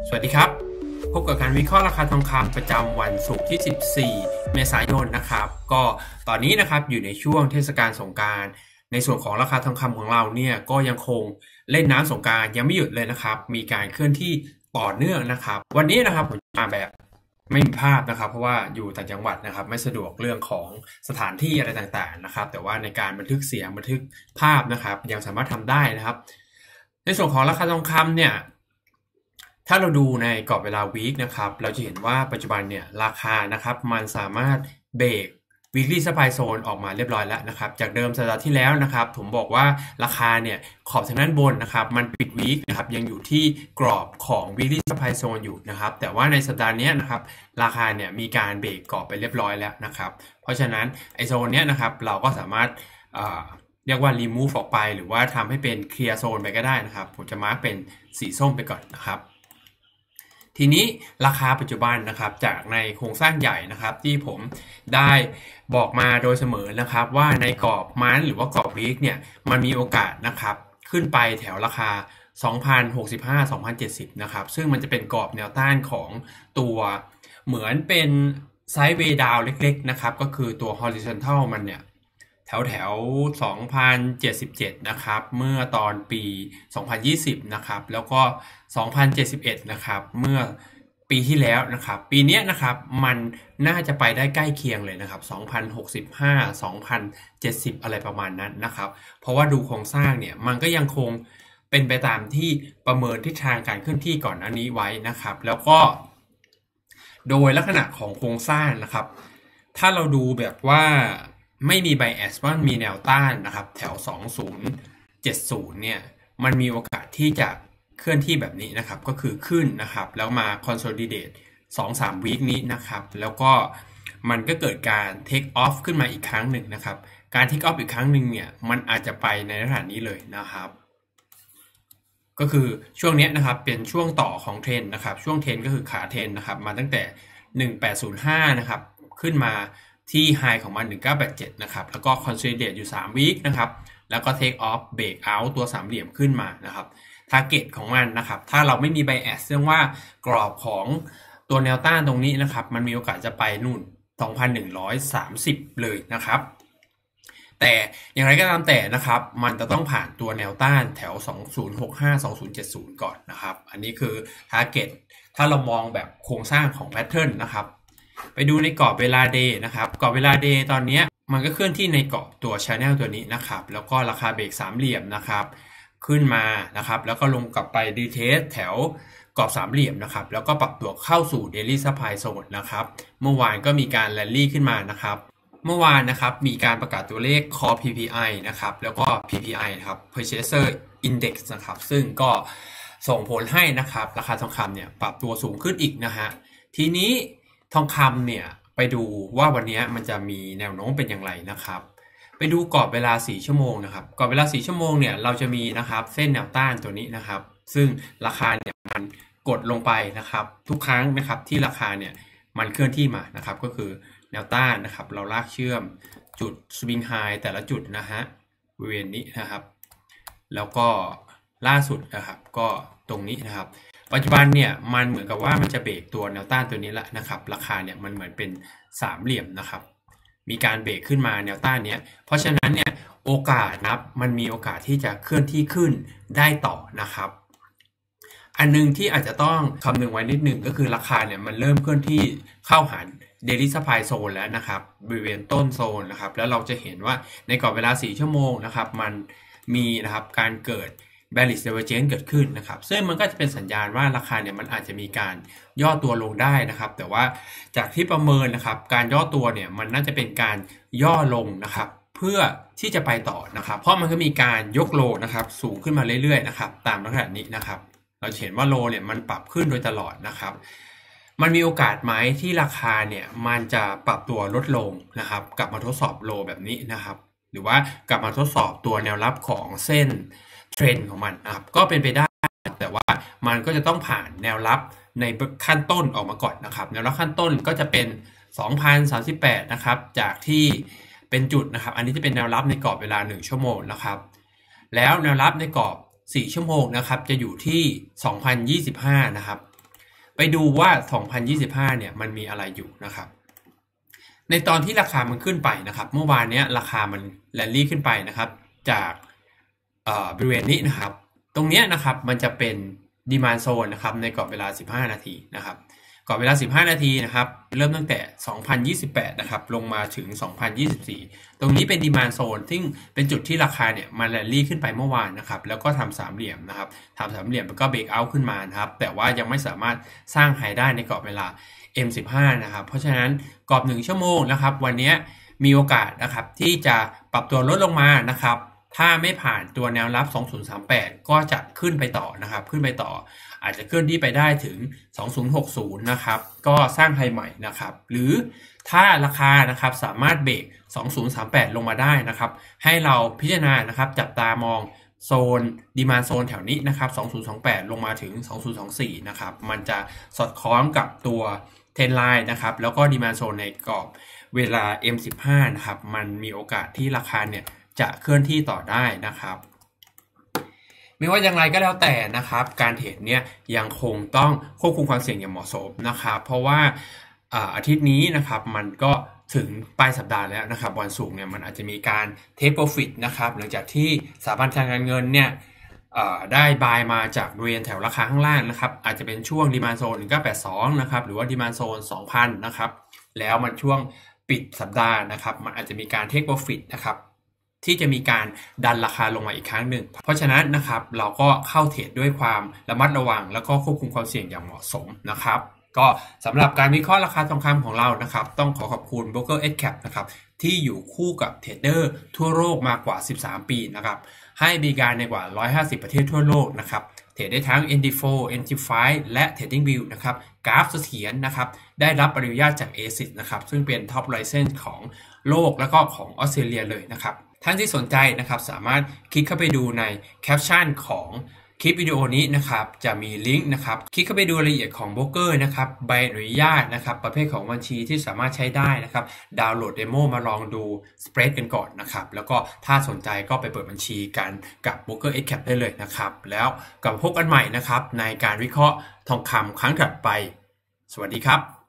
สวัสดีครับพบกับการวิเคราะห์ราคาทองคำประจำวันศุกร์ที่ 14 เมษายนนะครับก็ตอนนี้นะครับอยู่ในช่วงเทศกาลสงกรานต์ในส่วนของราคาทองคำของเราเนี่ยก็ยังคงเล่นน้ำสงกรานต์ยังไม่หยุดเลยนะครับมีการเคลื่อนที่ต่อเนื่องนะครับวันนี้นะครับผมมาแบบไม่มีภาพนะครับเพราะว่าอยู่ต่างจังหวัดนะครับไม่สะดวกเรื่องของสถานที่อะไรต่างๆนะครับแต่ว่าในการบันทึกเสียงบันทึกภาพนะครับยังสามารถทำได้นะครับในส่วนของราคาทองคำเนี่ยถ้าเราดูในกรอบเวลาวีคนะครับเราจะเห็นว่าปัจจุบันเนี่ยราคานะครับมันสามารถเบรก weekly supply zone ออกมาเรียบร้อยแล้วนะครับจากเดิมสัปดาห์ที่แล้วนะครับผมบอกว่าราคาเนี่ยขอบทางด้านบนนะครับมันปิดวีคนะครับยังอยู่ที่กรอบของ weekly supply zone อยู่นะครับแต่ว่าในสัปดาห์นี้นะครับราคาเนี่ยมีการเบรกกรอบไปเรียบร้อยแล้วนะครับเพราะฉะนั้นไอโซนเนี้ยนะครับเราก็สามารถเรียกว่า remove ออกไปหรือว่าทำให้เป็น clear zone ไปก็ได้นะครับผมจะมาร์กเป็นสีส้มไปก่อนนะครับทีนี้ราคาปัจจุบันนะครับจากในโครงสร้างใหญ่นะครับที่ผมได้บอกมาโดยเสมอนะครับว่าในกรอบมันหรือว่ากรอบวีคเนี่ยมันมีโอกาสนะครับขึ้นไปแถวราคา 2,065-2,070 นะครับซึ่งมันจะเป็นกรอบแนวต้านของตัวเหมือนเป็นไซด์เวย์ดาวเล็กๆนะครับก็คือตัว horizontal มันเนี่ยแถว 2,077 นะครับเมื่อตอนปี 2020 นะครับแล้วก็ 2,071 นะครับเมื่อปีที่แล้วนะครับปีนี้นะครับมันน่าจะไปได้ใกล้เคียงเลยนะครับ 2,065 2,070 อะไรประมาณนั้นนะครับเพราะว่าดูโครงสร้างเนี่ยมันก็ยังคงเป็นไปตามที่ประเมินทิศทางการเคลื่อนที่ก่อนหน้านี้ไว้นะครับแล้วก็โดยลักษณะของโครงสร้างนะครับถ้าเราดูแบบว่าไม่มี bias ว่ามีแนวต้านนะครับแถว 2070 เนี่ยมันมีโอกาสที่จะเคลื่อนที่แบบนี้นะครับก็คือขึ้นนะครับแล้วมา consolidate 2-3 วีคนี้นะครับแล้วก็มันก็เกิดการ take off ขึ้นมาอีกครั้งหนึ่งนะครับการ take off อีกครั้งหนึ่งเนี่ยมันอาจจะไปในลักษณะนี้เลยนะครับก็คือช่วงนี้นะครับเป็นช่วงต่อของเทรนนะครับช่วงเทรนก็คือขาเทรนนะครับมาตั้งแต่ 1805 นะครับขึ้นมาที่ high ของมัน 1987 นะครับแล้วก็ consolidate อยู่ 3 วีคนะครับแล้วก็ take off break out ตัวสามเหลี่ยมขึ้นมานะครับ target ของมันนะครับถ้าเราไม่มี bias เรื่องว่ากรอบของตัวแนวต้านตรงนี้นะครับมันมีโอกาสจะไปนู่น 2,130 เลยนะครับแต่อย่างไรก็ตามแต่นะครับมันจะต้องผ่านตัวแนวต้านแถว 2065-2070 ก่อนนะครับอันนี้คือ target ถ้าเรามองแบบโครงสร้างของ pattern นะครับไปดูในกรอบเวลา day นะครับกรอบเวลา day ตอนนี้มันก็เคลื่อนที่ในกรอบตัว channel ตัวนี้นะครับแล้วก็ราคาเบรกสามเหลี่ยมนะครับขึ้นมานะครับแล้วก็ลงกลับไปดีเทสแถวกรอบสามเหลี่ยมนะครับแล้วก็ปรับตัวเข้าสู่ daily supply zone นะครับเมื่อวานก็มีการแรลลี่ขึ้นมานะครับเมื่อวานนะครับมีการประกาศตัวเลข Core PPI นะครับแล้วก็ PPI นะครับ Purchaser Index นะครับซึ่งก็ส่งผลให้นะครับราคาทองคำเนี่ยปรับตัวสูงขึ้นอีกนะฮะทีนี้ทองคำเนี่ยไปดูว่าวันนี้มันจะมีแนวโน้มเป็นอย่างไรนะครับไปดูกรอบเวลา4ชั่วโมงนะครับกรอบเวลา4ชั่วโมงเนี่ยเราจะมีนะครับเส้นแนวต้านตัวนี้นะครับซึ่งราคาเนี่ยมันกดลงไปนะครับทุกครั้งนะครับที่ราคาเนี่ยมันเคลื่อนที่มานะครับก็คือแนวต้านนะครับเราลากเชื่อมจุดสวิงไฮแต่ละจุดนะฮะบริเวณนี้นะครับแล้วก็ล่าสุดนะครับก็ตรงนี้นะครับปัจจุบันเนี่ยมันเหมือนกับว่ามันจะเบรกตัวแนวต้านตัวนี้แหละนะครับราคาเนี่ยมันเหมือนเป็นสามเหลี่ยมนะครับมีการเบรกขึ้นมาแนวต้านเนี้ยเพราะฉะนั้นเนี่ยโอกาสนับมันมีโอกาสที่จะเคลื่อนที่ขึ้นได้ต่อนะครับอันนึงที่อาจจะต้องคำนึงไว้นิดนึงก็คือราคาเนี่ยมันเริ่มเคลื่อนที่เข้าหา daily supply zone แล้วนะครับบริเวณต้นโซนนะครับแล้วเราจะเห็นว่าในกรอบเวลา4ชั่วโมงนะครับมันมีนะครับการเกิด bearish divergence เกิดขึ้นนะครับซึ่งมันก็จะเป็นสัญญาณว่าราคาเนี่ยมันอาจจะมีการย่อตัวลงได้นะครับแต่ว่าจากที่ประเมินนะครับการย่อตัวเนี่ยมันน่าจะเป็นการย่อลงนะครับเพื่อที่จะไปต่อนะครับเพราะมันก็มีการยกโลนะครับสูงขึ้นมาเรื่อยๆนะครับตามลักษณะนี้นะครับเราเห็นว่าโลเนี่ยมันปรับขึ้นโดยตลอดนะครับมันมีโอกาสไหมที่ราคาเนี่ยมันจะปรับตัวลดลงนะครับกลับมาทดสอบโลแบบนี้นะครับหรือว่ากลับมาทดสอบตัวแนวรับของเส้นเทรนด์ของมันนะครับก็เป็นไปได้แต่ว่ามันก็จะต้องผ่านแนวรับในขั้นต้นออกมาก่อนนะครับแนวรับขั้นต้นก็จะเป็น 2,038 นะครับจากที่เป็นจุดนะครับอันนี้จะเป็นแนวรับในกรอบเวลา1ชั่วโมงนะครับแล้วแนวรับในกรอบ4ชั่วโมงนะครับจะอยู่ที่ 2,025 นะครับไปดูว่า 2025 เนี่ยมันมีอะไรอยู่นะครับในตอนที่ราคามันขึ้นไปนะครับเมื่อวานนี้ราคามันแรลลี่ขึ้นไปนะครับจากบริเวณนี้นะครับตรงนี้นะครับมันจะเป็นดีมานด์โซนนะครับในกรอบเวลา15นาทีนะครับกรอบเวลา15นาทีนะครับเริ่มตั้งแต่2028นะครับลงมาถึง2024ตรงนี้เป็นดีมานด์โซนซึ่งเป็นจุดที่ราคาเนี่ยมันแรลลี่ขึ้นไปเมื่อวานนะครับแล้วก็ทำสามเหลี่ยมนะครับทำสามเหลี่ยมแล้วก็เบรกเอาท์ขึ้นมานะครับแต่ว่ายังไม่สามารถสร้างไฮได้ในกรอบเวลา M15 นะครับเพราะฉะนั้นกรอบ1ชั่วโมงนะครับวันนี้มีโอกาสนะครับที่จะปรับตัวลดลงมานะครับถ้าไม่ผ่านตัวแนวรับ2038ก็จะขึ้นไปต่อนะครับขึ้นไปต่ออาจจะเคลื่อนที่ไปได้ถึง2060นะครับก็สร้างไฮใหม่นะครับหรือถ้าราคานะครับสามารถเบรก2038ลงมาได้นะครับให้เราพิจารณานะครับจับตามองโซนดีมานด์โซนแถวนี้นะครับ2028ลงมาถึง2024นะครับมันจะสอดคล้องกับตัวเทรนไลน์นะครับแล้วก็ดีมานด์โซนในกรอบเวลา M15 นะครับมันมีโอกาสที่ราคาเนี่ยจะเคลื่อนที่ต่อได้นะครับไม่ว่าอย่างไรก็แล้วแต่นะครับการเทรดเนี่ยยังคงต้องควบคุมความเสี่ยงอย่างเหมาะสมนะครับเพราะว่าอาทิตย์นี้นะครับมันก็ถึงปลายสัปดาห์แล้วนะครับวันศุกร์เนี่ยมันอาจจะมีการเทคโปรฟิตนะครับหลังจากที่สถาบันทางการเงินเนี่ยได้บายมาจากบริเวณแถวราคาข้างล่างนะครับอาจจะเป็นช่วงดีมานด์โซน1982นะครับหรือว่าดีมานด์โซน 2,000 นะครับแล้วมันช่วงปิดสัปดาห์นะครับมันอาจจะมีการเทคโปรฟิตนะครับที่จะมีการดันราคาลงมาอีกครั้งหนึ่งเพราะฉะนั้นนะครับเราก็เข้าเทรดด้วยความระมัดระวังแล้วก็ควบคุมความเสี่ยงอย่างเหมาะสมนะครับก็สำหรับการวิเคราะห์ราคาทองคำของเรานะครับต้องขอขอบคุณ Broker SCap นะครับที่อยู่คู่กับเทรดเดอร์ทั่วโลกมากว่า13ปีนะครับให้บริการในกว่า150ประเทศทั่วโลกนะครับเทรดได้ทั้ง ND4 NT5 และ TradingView นะครับกราฟเสถียรนะครับได้รับอนุญาตจาก ASIC นะครับซึ่งเป็น Top License ของโลกแล้วก็ของออสเตรเลียเลยนะครับท่านที่สนใจนะครับสามารถคลิกเข้าไปดูในแคปชั่นของคลิปวิดีโอนี้นะครับจะมีลิงก์นะครับคลิกเข้าไปดูรายละเอียดของโบรกเกอร์นะครับใบอนุญาตนะครับประเภทของบัญชีที่สามารถใช้ได้นะครับดาวน์โหลดเดโมมาลองดูสเปรดกันก่อนนะครับแล้วก็ถ้าสนใจก็ไปเปิดบัญชีกันกับ Broker SCap ได้เลยนะครับแล้วกลับมาพบกันใหม่นะครับในการวิเคราะห์ทองคำครั้งถัดไปสวัสดีครับ